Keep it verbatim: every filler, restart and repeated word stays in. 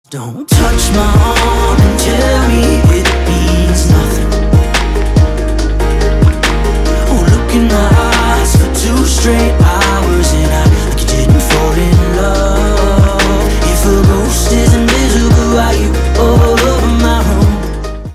Don't touch my arm and tell me it's